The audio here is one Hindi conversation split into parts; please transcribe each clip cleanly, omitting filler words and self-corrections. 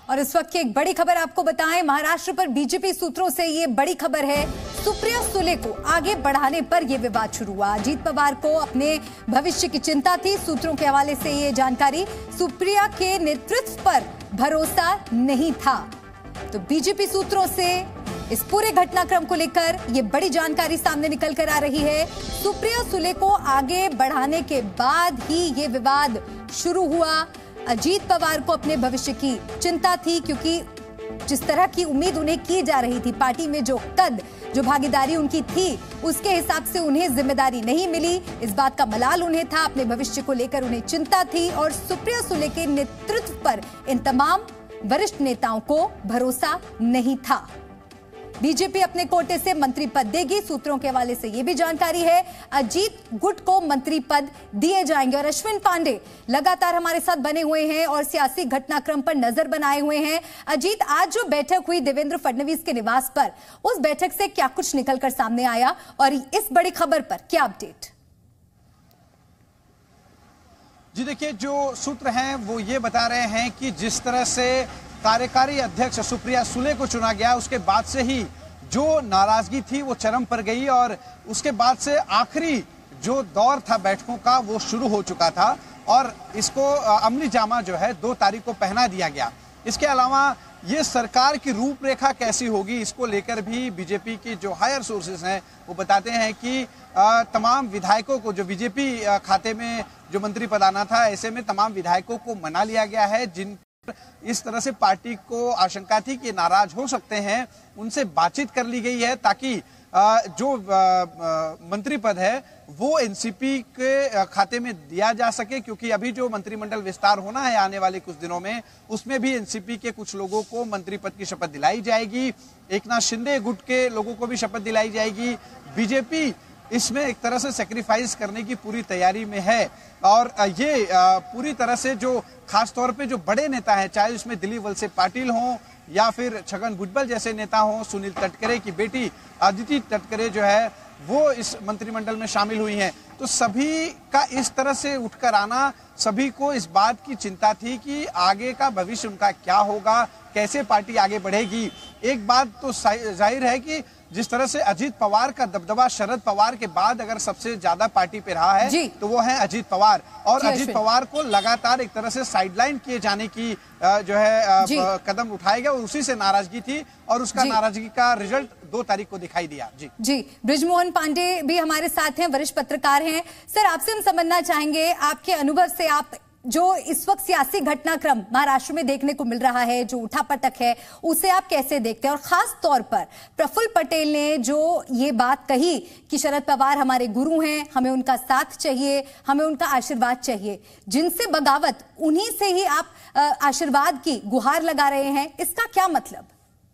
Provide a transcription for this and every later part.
और इस वक्त की एक बड़ी खबर आपको बताएं, महाराष्ट्र पर बीजेपी सूत्रों से ये बड़ी खबर है। सुप्रिया सुले को आगे बढ़ाने पर यह विवाद शुरू हुआ। अजीत पवार को अपने भविष्य की चिंता थी। सूत्रों के हवाले से ये जानकारी, सुप्रिया के नेतृत्व पर भरोसा नहीं था। तो बीजेपी सूत्रों से इस पूरे घटनाक्रम को लेकर ये बड़ी जानकारी सामने निकल कर आ रही है। सुप्रिया सुले को आगे बढ़ाने के बाद ही ये विवाद शुरू हुआ। अजीत पवार को अपने भविष्य की चिंता थी, क्योंकि जिस तरह की उम्मीद उन्हें की जा रही थी, पार्टी में जो कद, जो भागीदारी उनकी थी, उसके हिसाब से उन्हें जिम्मेदारी नहीं मिली। इस बात का मलाल उन्हें था, अपने भविष्य को लेकर उन्हें चिंता थी और सुप्रिया सुले के नेतृत्व पर इन तमाम वरिष्ठ नेताओं को भरोसा नहीं था। बीजेपी अपने कोटे से मंत्री पद देगी। सूत्रों के हवाले से यह भी जानकारी है, अजीत गुट को मंत्री पद दिए जाएंगे। और अश्विन पांडे लगातार हमारे साथ बने हुए हैं और सियासी घटनाक्रम पर नजर बनाए हुए हैं। अजीत, आज जो बैठक हुई देवेंद्र फडणवीस के निवास पर, उस बैठक से क्या कुछ निकलकर सामने आया और इस बड़ी खबर पर क्या अपडेट? जी देखिए, जो सूत्र हैं वो ये बता रहे हैं कि जिस तरह से कार्यकारी अध्यक्ष सुप्रिया सुले को चुना गया, उसके बाद से ही जो नाराजगी थी वो चरम पर गई और उसके बाद से आखिरी जो दौर था बैठकों का वो शुरू हो चुका था और इसको अमली जामा जो है 2 तारीख को पहना दिया गया। इसके अलावा ये सरकार की रूपरेखा कैसी होगी, इसको लेकर भी बीजेपी की जो हायर सोर्सेस हैं वो बताते हैं कि तमाम विधायकों को, जो बीजेपी खाते में जो मंत्री पद आना था, ऐसे में तमाम विधायकों को मना लिया गया है। जिन इस तरह से पार्टी को आशंका थी कि नाराज हो सकते हैं, उनसे बातचीत कर ली गई है ताकि जो मंत्री पद है वो एनसीपी के खाते में दिया जा सके, क्योंकि अभी जो मंत्रिमंडल विस्तार होना है आने वाले कुछ दिनों में, उसमें भी एनसीपी के कुछ लोगों को मंत्री पद की शपथ दिलाई जाएगी। एकनाथ शिंदे गुट के लोगों को भी शपथ दिलाई जाएगी। बीजेपी इसमें एक तरह से सेक्रीफाइस करने की पूरी तैयारी में है और ये पूरी तरह से जो खास तौर पे जो बड़े नेता हैं, चाहे उसमें दिलीप वलसे पाटिल हों या फिर छगन भुजबल जैसे नेता हों, सुनील तटकरे की बेटी अदिति तटकरे जो है वो इस मंत्रिमंडल में शामिल हुई हैं, तो सभी का इस तरह से उठकर आना, सभी को इस बात की चिंता थी कि आगे का भविष्य उनका क्या होगा, कैसे पार्टी आगे बढ़ेगी। एक बात तो जाहिर है कि जिस तरह से अजीत पवार का दबदबा शरद पवार के बाद अगर सबसे ज्यादा पार्टी पे रहा है तो वो है अजीत पवार, और अजीत पवार को लगातार एक तरह से साइडलाइन किए जाने की जो है कदम उठाए गए और उसी से नाराजगी थी और उसका नाराजगी का रिजल्ट 2 तारीख को दिखाई दिया। जी बृजमोहन पांडे भी हमारे साथ हैं, वरिष्ठ पत्रकार हैं। सर, आपसे हम समझना चाहेंगे, आपके अनुभव से, आप जो इस वक्त सियासी घटनाक्रम महाराष्ट्र में देखने को मिल रहा है, जो उठापटक है, उसे आप कैसे देखते हैं? और खास तौर पर प्रफुल्ल पटेल ने जो ये बात कही कि शरद पवार हमारे गुरु हैं, हमें उनका साथ चाहिए, हमें उनका आशीर्वाद चाहिए, जिनसे बगावत उन्हीं से ही आप आशीर्वाद की गुहार लगा रहे हैं, इसका क्या मतलब?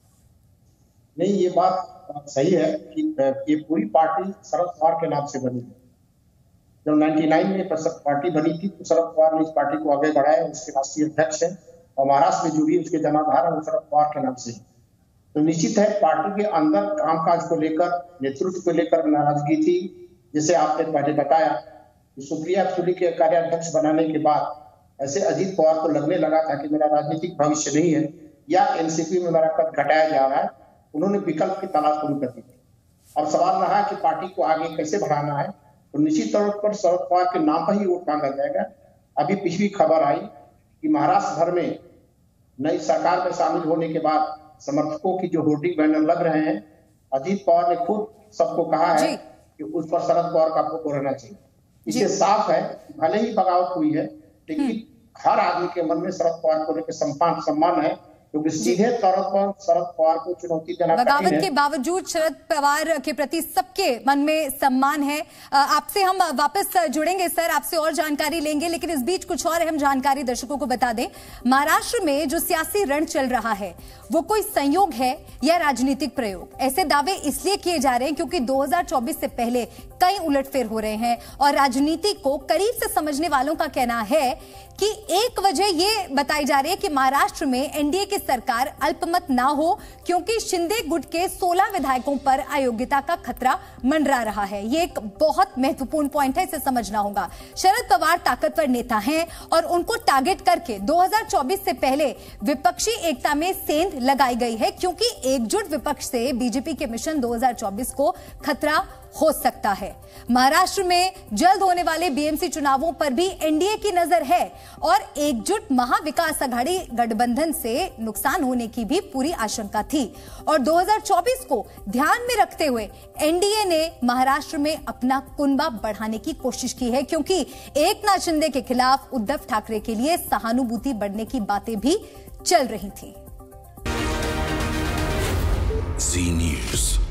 नहीं, ये बात सही है कि ये पूरी पार्टी शरद पवार के नाम से बनी है। जब 99 में पार्टी बनी थी तो शरद पवार ने इस पार्टी को आगे बढ़ाया, उसके राष्ट्रीय अध्यक्ष है और महाराष्ट्र में जो भी उसके जनाधार है वो शरद पवार के नाम से। तो निश्चित है पार्टी के अंदर कामकाज को लेकर, नेतृत्व को लेकर नाराजगी थी। जैसे आपने पहले बताया कि सुप्रिया सुले के कार्याध्यक्ष बनाने के बाद ऐसे अजीत पवार को लगने लगा था कि मेरा राजनीतिक भविष्य नहीं है या एनसीपी में मेरा कद घटाया जा रहा है। उन्होंने विकल्प की तलाश शुरू कर दी। अब सवाल रहा कि पार्टी को आगे कैसे बढ़ाना है, तो निश्चित तौर पर शरद पवार के नाम पर ही वोट मांगा जाएगा। अभी पिछली खबर आई कि महाराष्ट्र भर में नई सरकार में शामिल होने के बाद समर्थकों की जो होर्डिंग बैनर लग रहे हैं, अजीत पवार ने खुद सबको कहा है कि उस पर शरद पवार का फोटो रहना चाहिए। इससे साफ है भले ही बगावत हुई है, लेकिन हर आदमी के मन में शरद पवार को लेकर सम्मान है, क्योंकि सीधे तौर पर शरद पवार को चुनौती देना बगावत के बावजूद शरद पवार के प्रति सबके मन में सम्मान है। आपसे हम वापस जुड़ेंगे सर, आपसे और जानकारी लेंगे, लेकिन इस बीच कुछ और अहम जानकारी दर्शकों को बता दें। महाराष्ट्र में जो सियासी रण चल रहा है वो कोई संयोग है या राजनीतिक प्रयोग? ऐसे दावे इसलिए किए जा रहे हैं क्योंकि 2024 से पहले कई उलटफेर हो रहे हैं और राजनीति को करीब से समझने वालों का कहना है कि एक वजह ये बताई जा रही है कि महाराष्ट्र में एनडीए की सरकार अल्पमत ना हो, क्योंकि शिंदे गुट के 16 विधायकों पर अयोग्यता का खतरा मंडरा रहा है। ये एक बहुत महत्वपूर्ण पॉइंट है, इसे समझना होगा। शरद पवार ताकतवर नेता हैं और उनको टारगेट करके 2024 से पहले विपक्षी एकता में सेंध लगाई गई है, क्योंकि एकजुट विपक्ष से बीजेपी के मिशन 2024 को खतरा हो सकता है। महाराष्ट्र में जल्द होने वाले बीएमसी चुनावों पर भी एनडीए की नजर है और एकजुट महाविकास आघाड़ी गठबंधन से नुकसान होने की भी पूरी आशंका थी और 2024 को ध्यान में रखते हुए एनडीए ने महाराष्ट्र में अपना कुनबा बढ़ाने की कोशिश की है, क्योंकि एकनाथ शिंदे के खिलाफ उद्धव ठाकरे के लिए सहानुभूति बढ़ने की बातें भी चल रही थी। जी न्यूज़।